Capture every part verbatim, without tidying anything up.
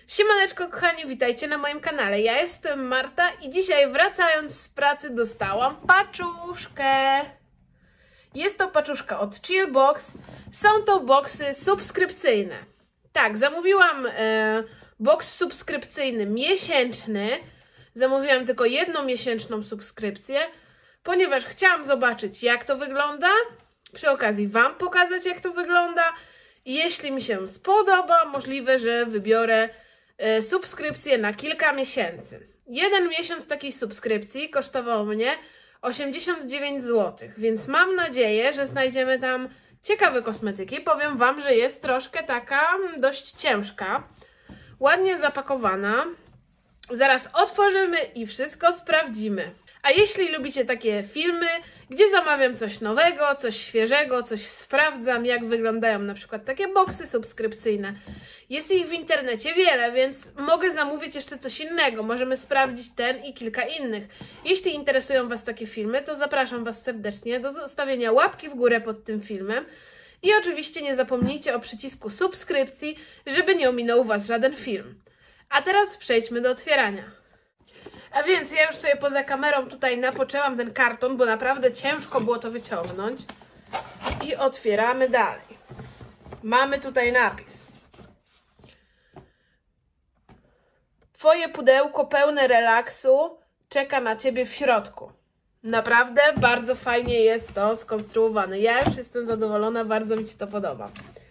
Siemaneczko kochani, witajcie na moim kanale. Ja jestem Marta i dzisiaj wracając z pracy dostałam paczuszkę. Jest to paczuszka od Chillbox. Są to boxy subskrypcyjne. Tak, zamówiłam e, box subskrypcyjny miesięczny. Zamówiłam tylko jedną miesięczną subskrypcję, ponieważ chciałam zobaczyć, jak to wygląda. Przy okazji Wam pokazać, jak to wygląda. I jeśli mi się spodoba, możliwe, że wybiorę e, subskrypcję na kilka miesięcy. Jeden miesiąc takiej subskrypcji kosztował mnie osiemdziesiąt dziewięć złotych, więc mam nadzieję, że znajdziemy tam ciekawe kosmetyki. Powiem Wam, że jest troszkę taka dość ciężka, ładnie zapakowana. Zaraz otworzymy i wszystko sprawdzimy. A jeśli lubicie takie filmy, gdzie zamawiam coś nowego, coś świeżego, coś sprawdzam, jak wyglądają na przykład takie boxy subskrypcyjne. Jest ich w internecie wiele, więc mogę zamówić jeszcze coś innego. Możemy sprawdzić ten i kilka innych. Jeśli interesują Was takie filmy, to zapraszam Was serdecznie do zostawienia łapki w górę pod tym filmem. I oczywiście nie zapomnijcie o przycisku subskrypcji, żeby nie ominął Was żaden film. A teraz przejdźmy do otwierania. A więc ja już sobie poza kamerą tutaj napoczęłam ten karton, bo naprawdę ciężko było to wyciągnąć. I otwieramy dalej. Mamy tutaj napis. Twoje pudełko pełne relaksu czeka na Ciebie w środku. Naprawdę bardzo fajnie jest to skonstruowane. Ja już jestem zadowolona, bardzo mi się to podoba.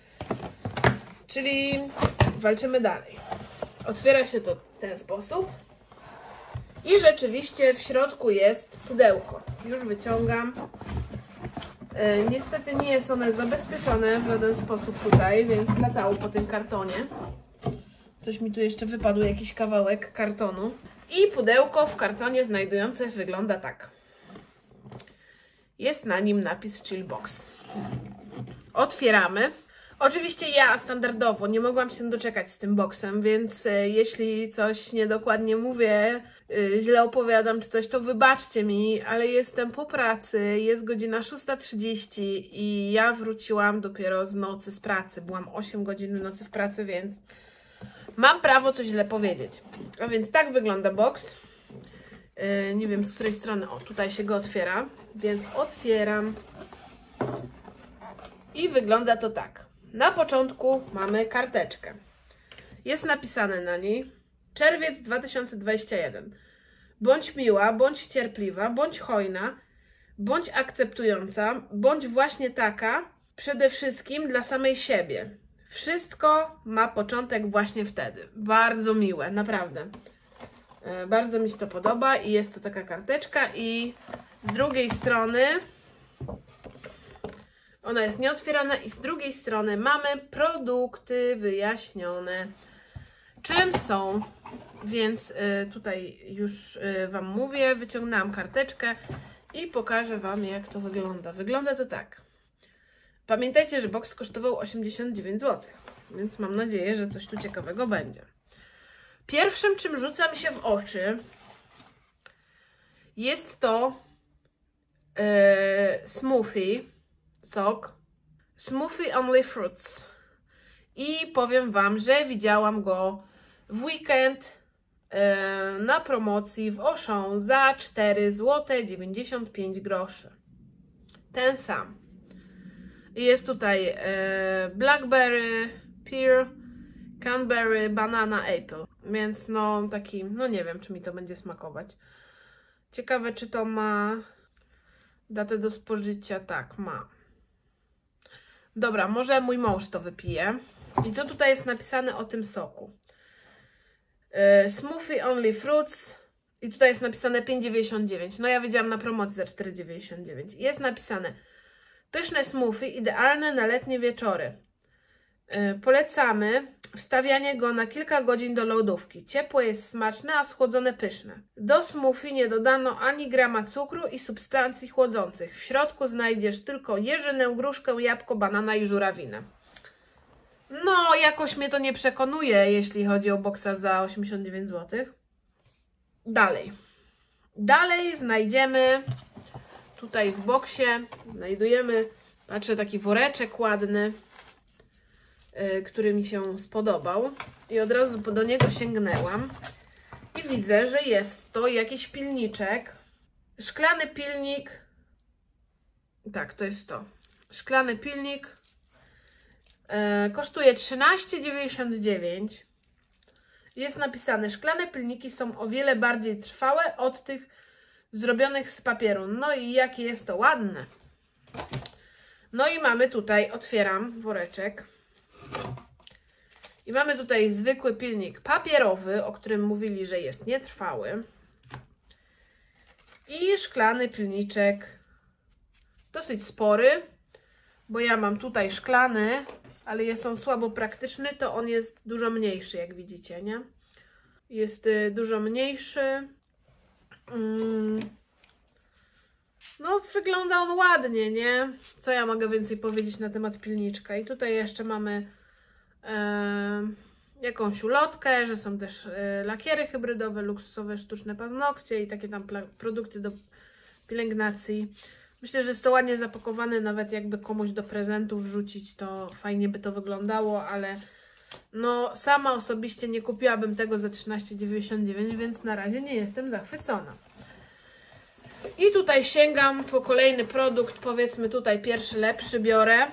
Czyli walczymy dalej. Otwiera się to w ten sposób. I rzeczywiście w środku jest pudełko. Już wyciągam. E, niestety nie jest one zabezpieczone w żaden sposób tutaj, więc latało po tym kartonie. Coś mi tu jeszcze wypadł, jakiś kawałek kartonu. I pudełko w kartonie znajdujące wygląda tak. Jest na nim napis Chillbox. Otwieramy. Oczywiście ja standardowo nie mogłam się doczekać z tym boksem, więc e, jeśli coś niedokładnie mówię, e, źle opowiadam czy coś, to wybaczcie mi, ale jestem po pracy, jest godzina szósta trzydzieści i ja wróciłam dopiero z nocy z pracy. Byłam osiem godzin w nocy w pracy, więc mam prawo coś źle powiedzieć. A więc tak wygląda boks. E, nie wiem z której strony, o tutaj się go otwiera, więc otwieram i wygląda to tak. Na początku mamy karteczkę. Jest napisane na niej czerwiec dwa tysiące dwudziesty pierwszy. Bądź miła, bądź cierpliwa, bądź hojna, bądź akceptująca, bądź właśnie taka, przede wszystkim dla samej siebie. Wszystko ma początek właśnie wtedy. Bardzo miłe, naprawdę. E, bardzo mi się to podoba i jest to taka karteczka i z drugiej strony... Ona jest nieotwierana i z drugiej strony mamy produkty wyjaśnione, czym są, więc y, tutaj już y, Wam mówię, wyciągnęłam karteczkę i pokażę Wam, jak to wygląda. Wygląda to tak. Pamiętajcie, że boks kosztował osiemdziesiąt dziewięć złotych, więc mam nadzieję, że coś tu ciekawego będzie. Pierwszym, czym rzuca mi się w oczy, jest to y, smoothie. Sok Smoothie Only Fruits i powiem Wam, że widziałam go w weekend e, na promocji w Auchan za cztery złote dziewięćdziesiąt pięć groszy. Ten sam. Jest tutaj e, blackberry, pear, cranberry, banana, apple, więc no taki, no nie wiem, czy mi to będzie smakować. Ciekawe, czy to ma datę do spożycia. Tak, ma. Dobra, może mój mąż to wypije. I co tutaj jest napisane o tym soku? Yy, smoothie Only Fruits. I tutaj jest napisane pięć dziewięćdziesiąt dziewięć. No ja widziałam na promocji za cztery dziewięćdziesiąt dziewięć. Jest napisane pyszne smoothie, idealne na letnie wieczory. Yy, polecamy wstawianie go na kilka godzin do lodówki. Ciepłe jest smaczne, a schłodzone pyszne. Do smoothie nie dodano ani grama cukru i substancji chłodzących. W środku znajdziesz tylko jeżynę, gruszkę, jabłko, banana i żurawinę. No, jakoś mnie to nie przekonuje, jeśli chodzi o boksa za osiemdziesiąt dziewięć złotych. Dalej. Dalej znajdziemy tutaj w boksie, znajdujemy, patrzę, taki woreczek ładny. yy, który mi się spodobał. I od razu do niego sięgnęłam. I widzę, że jest to jakiś pilniczek. Szklany pilnik. Tak, to jest to. Szklany pilnik. Yy, kosztuje trzynaście dziewięćdziesiąt dziewięć. Jest napisane, szklane pilniki są o wiele bardziej trwałe od tych zrobionych z papieru. No i jakie jest to ładne. No i mamy tutaj, otwieram woreczek. I mamy tutaj zwykły pilnik papierowy, o którym mówili, że jest nietrwały. I szklany pilniczek, dosyć spory, bo ja mam tutaj szklany, ale jest on słabo praktyczny, to on jest dużo mniejszy, jak widzicie, nie? Jest y, dużo mniejszy. Mm. No, wygląda on ładnie, nie? Co ja mogę więcej powiedzieć na temat pilniczka? I tutaj jeszcze mamy e, jakąś ulotkę, że są też e, lakiery hybrydowe, luksusowe, sztuczne paznokcie i takie tam produkty do pielęgnacji. Myślę, że jest to ładnie zapakowane, nawet jakby komuś do prezentu wrzucić, to fajnie by to wyglądało, ale no sama osobiście nie kupiłabym tego za trzynaście dziewięćdziesiąt dziewięć, więc na razie nie jestem zachwycona. I tutaj sięgam po kolejny produkt, powiedzmy tutaj pierwszy lepszy biorę.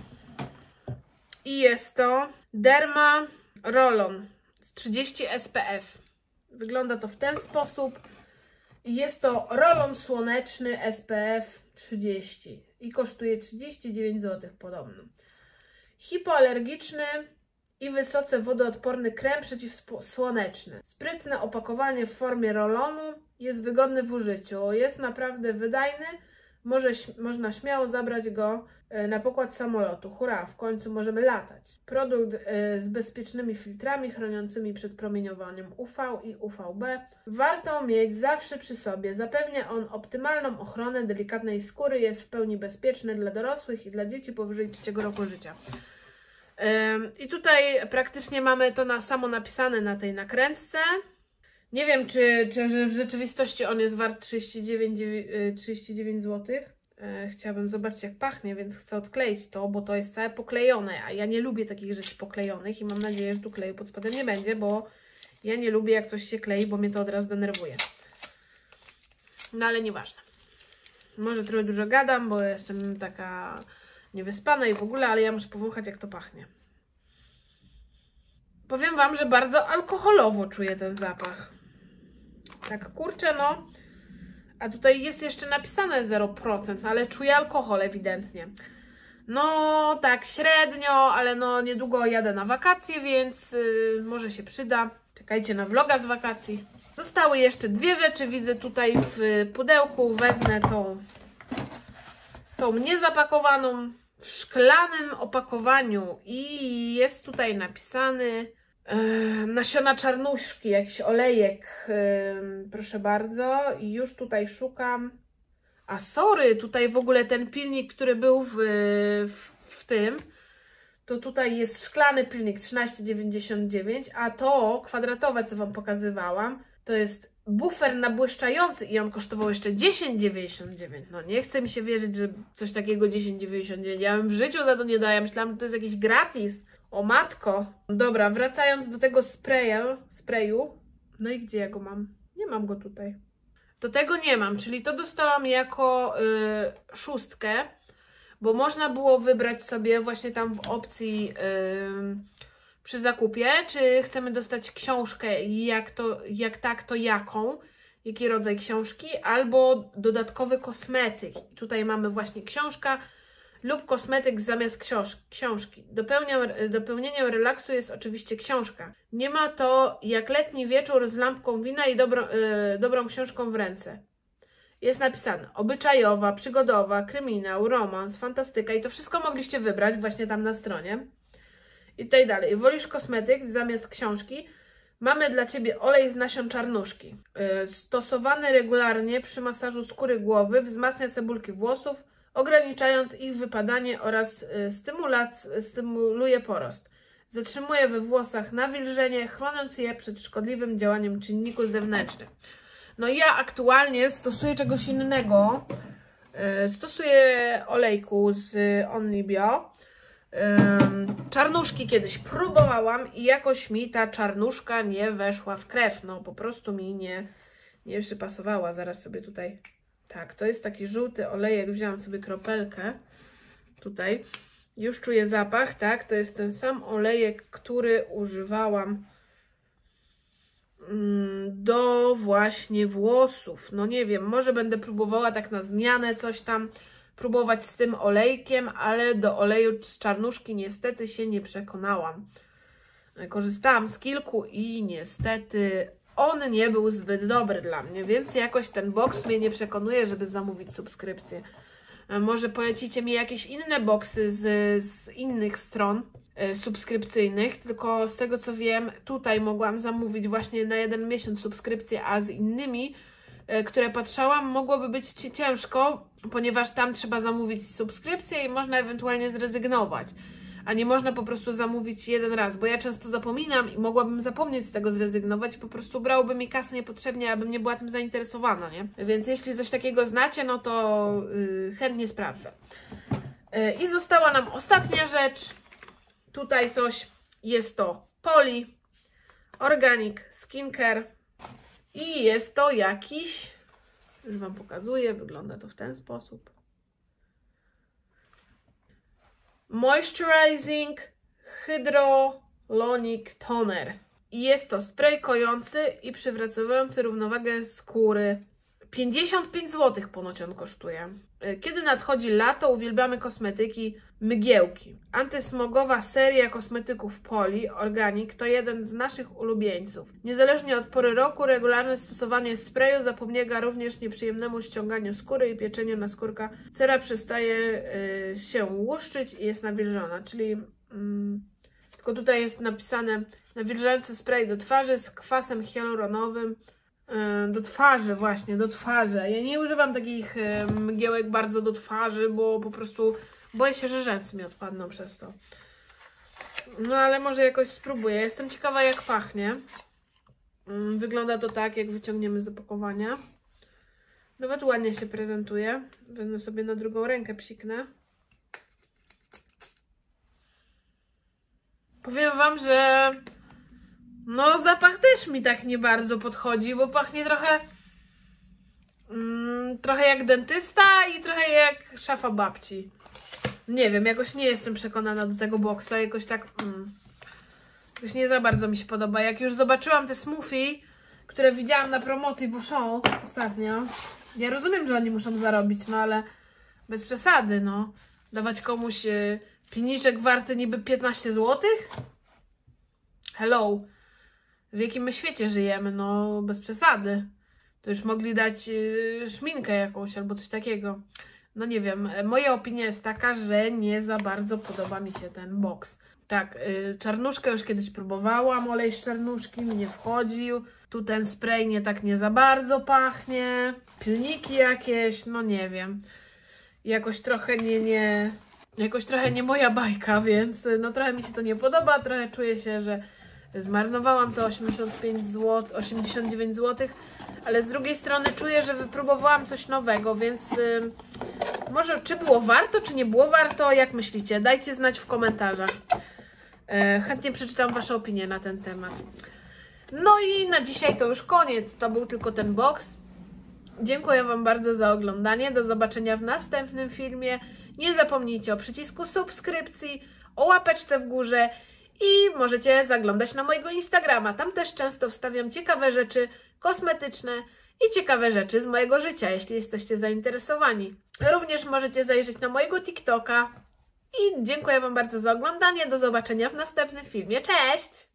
I jest to Derma Roll-On z trzydzieści S P F. Wygląda to w ten sposób. Jest to roll-on słoneczny S P F trzydzieści i kosztuje trzydzieści dziewięć złotych podobno. Hipoalergiczny i wysoce wodoodporny krem przeciwsłoneczny. Sprytne opakowanie w formie roll-onu, jest wygodny w użyciu, jest naprawdę wydajny, może, można śmiało zabrać go na pokład samolotu. Hurra, w końcu możemy latać. Produkt z bezpiecznymi filtrami chroniącymi przed promieniowaniem U V i U V B. Warto mieć zawsze przy sobie. Zapewnia on optymalną ochronę delikatnej skóry, jest w pełni bezpieczny dla dorosłych i dla dzieci powyżej trzeciego roku życia. I tutaj praktycznie mamy to na samo napisane na tej nakrętce. Nie wiem, czy, czy w rzeczywistości on jest wart trzydzieści dziewięć złotych. Chciałabym zobaczyć, jak pachnie, więc chcę odkleić to, bo to jest całe poklejone, a ja nie lubię takich rzeczy poklejonych i mam nadzieję, że tu kleju pod spodem nie będzie, bo ja nie lubię, jak coś się klei, bo mnie to od razu denerwuje. No ale nieważne. Może trochę dużo gadam, bo jestem taka niewyspana i w ogóle, ale ja muszę powąchać, jak to pachnie. Powiem Wam, że bardzo alkoholowo czuję ten zapach. Tak, kurczę, no. A tutaj jest jeszcze napisane zero procent, ale czuję alkohol ewidentnie. No, tak średnio, ale no niedługo jadę na wakacje, więc yy, może się przyda. Czekajcie na vloga z wakacji. Zostały jeszcze dwie rzeczy, widzę tutaj w pudełku. Wezmę tą, tą niezapakowaną w szklanym opakowaniu i jest tutaj napisany Yy, nasiona czarnuszki, jakiś olejek, yy, proszę bardzo. I już tutaj szukam. A sorry, tutaj w ogóle ten pilnik, który był w, w, w tym, to tutaj jest szklany pilnik trzynaście dziewięćdziesiąt dziewięć, a to kwadratowe, co Wam pokazywałam, to jest bufer nabłyszczający i on kosztował jeszcze dziesięć dziewięćdziesiąt dziewięć. No nie chce mi się wierzyć, że coś takiego dziesięć dziewięćdziesiąt dziewięć. Ja bym w życiu za to nie daję. Myślałam, że to jest jakiś gratis. O matko. Dobra, wracając do tego spraya, sprayu. No i gdzie ja go mam? Nie mam go tutaj. Do tego nie mam, czyli to dostałam jako yy, szóstkę, bo można było wybrać sobie właśnie tam w opcji yy, przy zakupie, czy chcemy dostać książkę, jak, to, jak tak, to jaką, jaki rodzaj książki, albo dodatkowy kosmetyk. I tutaj mamy właśnie książka lub kosmetyk zamiast książ książki. Dopełniam, dopełnieniem relaksu jest oczywiście książka. Nie ma to jak letni wieczór z lampką wina i dobro, yy, dobrą książką w ręce. Jest napisane obyczajowa, przygodowa, kryminał, romans, fantastyka i to wszystko mogliście wybrać właśnie tam na stronie. I tutaj dalej. Wolisz kosmetyk zamiast książki? Mamy dla Ciebie olej z nasion czarnuszki. Yy, stosowany regularnie przy masażu skóry głowy wzmacnia cebulki włosów, ograniczając ich wypadanie oraz stymuluje porost. Zatrzymuje we włosach nawilżenie, chroniąc je przed szkodliwym działaniem czynników zewnętrznych. No ja aktualnie stosuję czegoś innego. Stosuję olejku z Only Bio. czarnuszki kiedyś próbowałam i jakoś mi ta czarnuszka nie weszła w krew. No po prostu mi nie, nie przypasowała. Zaraz sobie tutaj... Tak, to jest taki żółty olejek. Wziąłam sobie kropelkę tutaj. Już czuję zapach, tak? To jest ten sam olejek, który używałam do właśnie włosów. No nie wiem, może będę próbowała tak na zmianę coś tam próbować z tym olejkiem, ale do oleju z czarnuszki niestety się nie przekonałam. Korzystałam z kilku i niestety on nie był zbyt dobry dla mnie, więc jakoś ten boks mnie nie przekonuje, żeby zamówić subskrypcję. Może polecicie mi jakieś inne boksy z, z innych stron y, subskrypcyjnych, tylko z tego co wiem, tutaj mogłam zamówić właśnie na jeden miesiąc subskrypcję, a z innymi, y, które patrzałam, mogłoby być ci ciężko, ponieważ tam trzeba zamówić subskrypcję i można ewentualnie zrezygnować. A nie można po prostu zamówić jeden raz, bo ja często zapominam i mogłabym zapomnieć z tego zrezygnować, po prostu brałoby mi kasę niepotrzebnie, abym nie była tym zainteresowana, nie? Więc jeśli coś takiego znacie, no to yy, chętnie sprawdzę. Yy, I została nam ostatnia rzecz. Tutaj coś, jest to Poli Organic Skincare i jest to jakiś, już Wam pokazuję, wygląda to w ten sposób. Moisturizing Hyaluronic Toner. I jest to spray kojący i przywracający równowagę skóry. pięćdziesiąt pięć złotych ponoć on kosztuje. Kiedy nadchodzi lato, uwielbiamy kosmetyki mgiełki. Antysmogowa seria kosmetyków Poli Organic to jeden z naszych ulubieńców. Niezależnie od pory roku, regularne stosowanie sprayu zapobiega również nieprzyjemnemu ściąganiu skóry i pieczeniu naskórka. Cera przestaje y, się łuszczyć i jest nawilżona, czyli y, tylko tutaj jest napisane nawilżający spray do twarzy z kwasem hialuronowym. Do twarzy właśnie, do twarzy. Ja nie używam takich mgiełek bardzo do twarzy, bo po prostu boję się, że rzęsy mi odpadną przez to. No ale może jakoś spróbuję. Jestem ciekawa, jak pachnie. Wygląda to tak, jak wyciągniemy z opakowania. Nawet ładnie się prezentuje. Wezmę sobie na drugą rękę, psiknę. Powiem Wam, że no zapach też mi tak nie bardzo podchodzi, bo pachnie trochę mm, trochę jak dentysta i trochę jak szafa babci. Nie wiem, jakoś nie jestem przekonana do tego boksa, jakoś tak mm, jakoś nie za bardzo mi się podoba. Jak już zobaczyłam te smoothie, które widziałam na promocji w Auchan ostatnio, ja rozumiem, że oni muszą zarobić, no ale bez przesady, no. Dawać komuś y, pilniczek warty niby piętnaście złotych? Hello. W jakim my świecie żyjemy? No, bez przesady. To już mogli dać yy, szminkę jakąś albo coś takiego. No nie wiem, moja opinia jest taka, że nie za bardzo podoba mi się ten boks. Tak, yy, czarnuszkę już kiedyś próbowałam, olej z czarnuszki mi nie wchodził. Tu ten spray nie tak nie za bardzo pachnie. Pilniki jakieś, no nie wiem. Jakoś trochę nie, nie, jakoś trochę nie moja bajka, więc no trochę mi się to nie podoba, trochę czuję się, że zmarnowałam to osiemdziesiąt pięć złotych, osiemdziesiąt dziewięć złotych, ale z drugiej strony czuję, że wypróbowałam coś nowego, więc yy, może czy było warto, czy nie było warto, jak myślicie? Dajcie znać w komentarzach. Yy, chętnie przeczytam Wasze opinie na ten temat. No i na dzisiaj to już koniec, to był tylko ten boks. Dziękuję Wam bardzo za oglądanie, do zobaczenia w następnym filmie. Nie zapomnijcie o przycisku subskrypcji, o łapeczce w górze i możecie zaglądać na mojego Instagrama. Tam też często wstawiam ciekawe rzeczy kosmetyczne i ciekawe rzeczy z mojego życia, jeśli jesteście zainteresowani. Również możecie zajrzeć na mojego TikToka. I dziękuję Wam bardzo za oglądanie. Do zobaczenia w następnym filmie. Cześć!